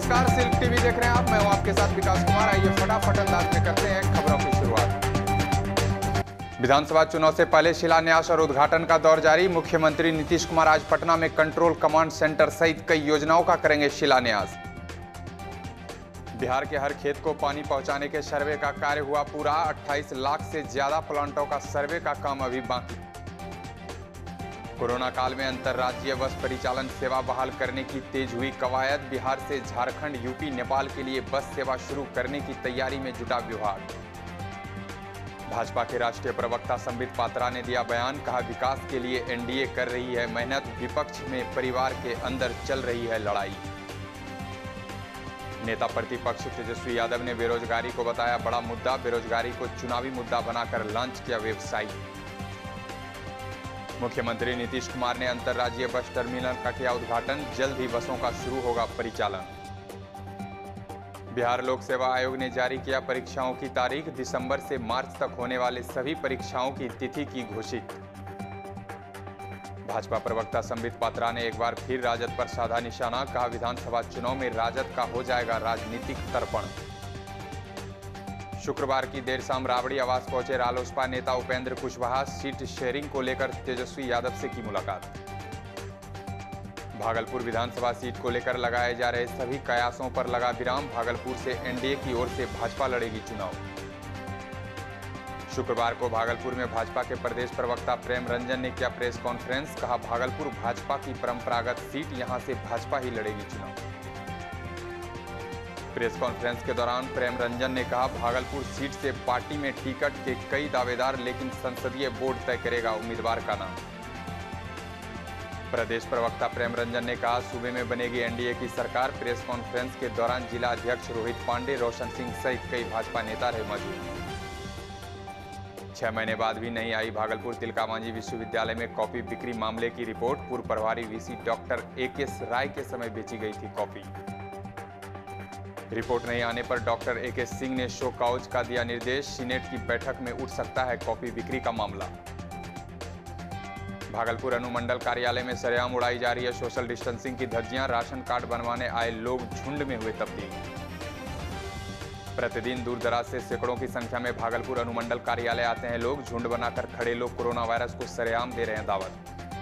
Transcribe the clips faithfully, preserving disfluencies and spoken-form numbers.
नमस्कार, silk TV देख रहे हैं आप। मैं हूं आपके साथ विकास कुमार। आइए फटाफट अंदाज में करते हैं खबरों की शुरुआत। विधानसभा चुनाव से पहले शिलान्यास और उद्घाटन का दौर जारी। मुख्यमंत्री नीतीश कुमार आज पटना में कंट्रोल कमांड सेंटर सहित कई योजनाओं का करेंगे शिलान्यास। बिहार के हर खेत को पानी पहुंचाने के सर्वे का कार्य हुआ पूरा। अट्ठाईस लाख से ज्यादा प्लांटों का सर्वे का काम अभी बाकी। कोरोना काल में अंतर्राज्यीय बस परिचालन सेवा बहाल करने की तेज हुई कवायद। बिहार से झारखंड, यूपी, नेपाल के लिए बस सेवा शुरू करने की तैयारी में जुटा विभाग। भाजपा के राष्ट्रीय प्रवक्ता संबित पात्रा ने दिया बयान, कहा विकास के लिए एनडीए कर रही है मेहनत, विपक्ष में परिवार के अंदर चल रही है लड़ाई। नेता प्रतिपक्ष तेजस्वी यादव ने बेरोजगारी को बताया बड़ा मुद्दा। बेरोजगारी को चुनावी मुद्दा बनाकर लॉन्च किया वेबसाइट। मुख्यमंत्री नीतीश कुमार ने अंतर्राज्यीय बस टर्मिनल का किया उद्घाटन। जल्द ही बसों का शुरू होगा परिचालन। बिहार लोक सेवा आयोग ने जारी किया परीक्षाओं की तारीख। दिसंबर से मार्च तक होने वाले सभी परीक्षाओं की तिथि की घोषित। भाजपा प्रवक्ता संबित पात्रा ने एक बार फिर राजद पर साधा निशाना, कहा विधानसभा चुनाव में राजद का हो जाएगा राजनीतिक तर्पण। शुक्रवार की देर शाम राबड़ी आवास पहुंचे रालोसपा नेता उपेंद्र कुशवाहा। सीट शेयरिंग को लेकर तेजस्वी यादव से की मुलाकात। भागलपुर विधानसभा सीट को लेकर लगाए जा रहे सभी कयासों पर लगा विराम। भागलपुर से एनडीए की ओर से भाजपा लड़ेगी चुनाव। शुक्रवार को भागलपुर में भाजपा के प्रदेश प्रवक्ता प्रेम रंजन ने किया प्रेस कॉन्फ्रेंस, कहा भागलपुर भाजपा की परंपरागत सीट, यहां से भाजपा ही लड़ेगी चुनाव। प्रेस कॉन्फ्रेंस के दौरान प्रेम रंजन ने कहा भागलपुर सीट से पार्टी में टिकट के कई दावेदार, लेकिन संसदीय बोर्ड तय करेगा उम्मीदवार का नाम। प्रदेश प्रवक्ता प्रेम रंजन ने कहा सूबे में बनेगी एनडीए की सरकार। प्रेस कॉन्फ्रेंस के दौरान जिला अध्यक्ष रोहित पांडे, रोशन सिंह सहित कई भाजपा नेता रहे मौजूद। छह महीने बाद भी नहीं आई भागलपुर तिलका मांझी विश्वविद्यालय में कॉपी बिक्री मामले की रिपोर्ट। पूर्व प्रभारी वीसी डॉक्टर ए के राय के समय बेची गई थी कॉपी। रिपोर्ट नहीं आने पर डॉक्टर ए के सिंह ने शो कॉज का दिया निर्देश। सीनेट की बैठक में उठ सकता है कॉपी बिक्री का मामला। भागलपुर अनुमंडल कार्यालय में सरेआम उड़ाई जा रही है सोशल डिस्टेंसिंग की धज्जियां। राशन कार्ड बनवाने आए लोग झुंड में हुए तब्दील। प्रतिदिन दूर दराज से सैकड़ों की संख्या में भागलपुर अनुमंडल कार्यालय आते हैं लोग। झुंड बनाकर खड़े लोग कोरोना वायरस को सरेआम दे रहे हैं दावत।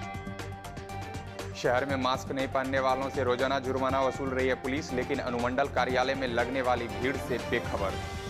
शहर में मास्क नहीं पहनने वालों से रोजाना जुर्माना वसूल रही है पुलिस, लेकिन अनुमंडल कार्यालय में लगने वाली भीड़ से बेखबर।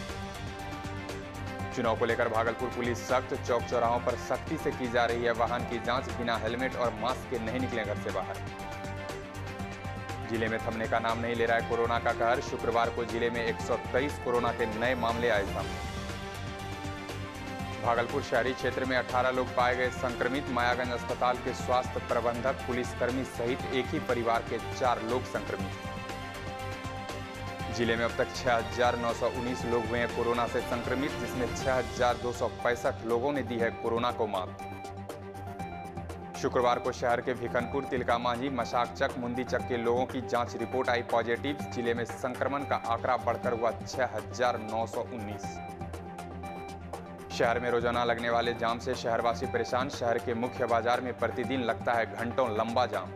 चुनाव को लेकर भागलपुर पुलिस सख्त। चौक चौराहों पर सख्ती से की जा रही है वाहन की जांच। बिना हेलमेट और मास्क के नहीं निकलें घर से बाहर। जिले में थमने का नाम नहीं ले रहा है कोरोना का कहर। शुक्रवार को जिले में एक सौ तेईस कोरोना के नए मामले आए सामने। भागलपुर शहरी क्षेत्र में अठारह लोग पाए गए संक्रमित। मायागंज अस्पताल के स्वास्थ्य प्रबंधक, पुलिसकर्मी सहित एक ही परिवार के चार लोग संक्रमित। जिले में अब तक छह हजार नौ सौ उन्नीस लोग हुए हैं कोरोना से संक्रमित, जिसमें छह हजार दो सौ पैंसठ लोगों ने दी है कोरोना को मात। शुक्रवार को शहर के भिखनपुर, तिलका मांझी, मशाकचक, मुंदीचक के लोगों की जांच रिपोर्ट आई पॉजिटिव। जिले में संक्रमण का आंकड़ा बढ़कर हुआ छह हजार नौ सौ उन्नीस। शहर में रोजाना लगने वाले जाम से शहरवासी परेशान। शहर के मुख्य बाजार में प्रतिदिन लगता है घंटों लंबा जाम।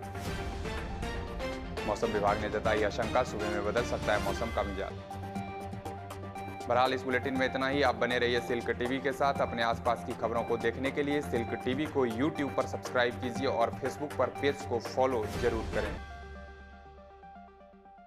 मौसम विभाग ने जताई आशंका, सुबह में बदल सकता है मौसम का मिजाज। बहरहाल इस बुलेटिन में इतना ही। आप बने रहिए सिल्क टीवी के साथ। अपने आसपास की खबरों को देखने के लिए सिल्क टीवी को यूट्यूब पर सब्सक्राइब कीजिए और फेसबुक पर पेज को फॉलो जरूर करें।